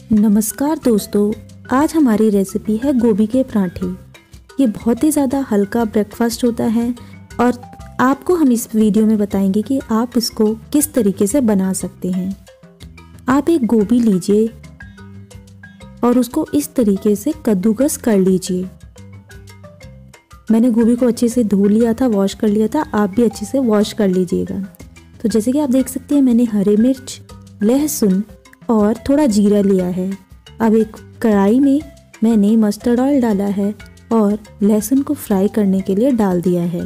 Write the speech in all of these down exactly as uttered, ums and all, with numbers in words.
नमस्कार दोस्तों, आज हमारी रेसिपी है गोभी के पराठे। ये बहुत ही ज़्यादा हल्का ब्रेकफास्ट होता है और आपको हम इस वीडियो में बताएंगे कि आप इसको किस तरीके से बना सकते हैं। आप एक गोभी लीजिए और उसको इस तरीके से कद्दूकस कर लीजिए। मैंने गोभी को अच्छे से धो लिया था, वॉश कर लिया था, आप भी अच्छे से वॉश कर लीजिएगा। तो जैसे कि आप देख सकते हैं, मैंने हरी मिर्च, लहसुन और थोड़ा जीरा लिया है। अब एक कढ़ाई में मैंने मस्टर्ड ऑयल डाला है और लहसुन को फ्राई करने के लिए डाल दिया है।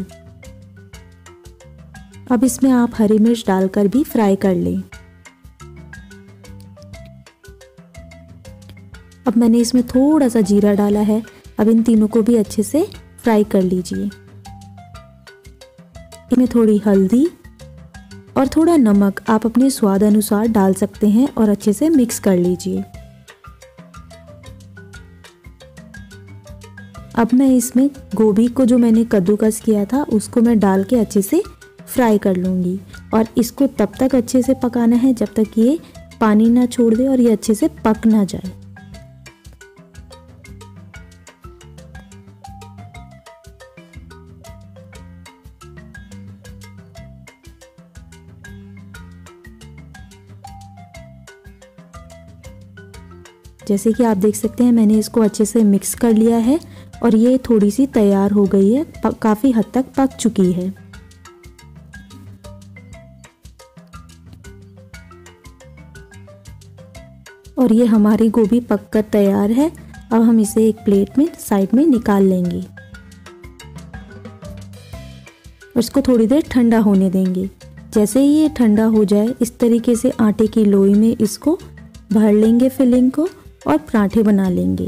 अब इसमें आप हरी मिर्च डालकर भी फ्राई कर लें। अब मैंने इसमें थोड़ा सा जीरा डाला है। अब इन तीनों को भी अच्छे से फ्राई कर लीजिए। इसमें थोड़ी हल्दी और थोड़ा नमक आप अपने स्वाद अनुसार डाल सकते हैं और अच्छे से मिक्स कर लीजिए। अब मैं इसमें गोभी को जो मैंने कद्दूकस किया था उसको मैं डाल के अच्छे से फ्राई कर लूँगी और इसको तब तक अच्छे से पकाना है जब तक ये पानी ना छोड़ दे और ये अच्छे से पक ना जाए। जैसे कि आप देख सकते हैं, मैंने इसको अच्छे से मिक्स कर लिया है और ये थोड़ी सी तैयार हो गई है, काफ़ी हद तक पक चुकी है। और ये हमारी गोभी पककर तैयार है। अब हम इसे एक प्लेट में साइड में निकाल लेंगे और इसको थोड़ी देर ठंडा होने देंगे। जैसे ही ये ठंडा हो जाए, इस तरीके से आटे की लोई में इसको भर लेंगे फिलिंग को और पराठे बना लेंगे।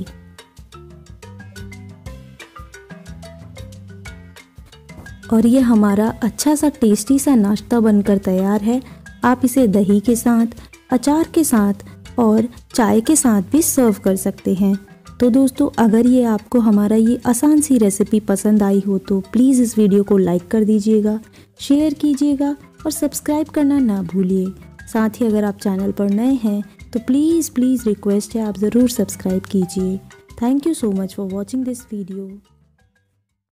और ये हमारा अच्छा सा टेस्टी सा नाश्ता बनकर तैयार है। आप इसे दही के साथ, अचार के साथ और चाय के साथ भी सर्व कर सकते हैं। तो दोस्तों, अगर ये आपको हमारा ये आसान सी रेसिपी पसंद आई हो तो प्लीज़ इस वीडियो को लाइक कर दीजिएगा, शेयर कीजिएगा और सब्सक्राइब करना ना भूलिए। साथ ही अगर आप चैनल पर नए हैं तो प्लीज़ प्लीज़ रिक्वेस्ट है, आप ज़रूर सब्सक्राइब कीजिए। Thank you so much for watching this video.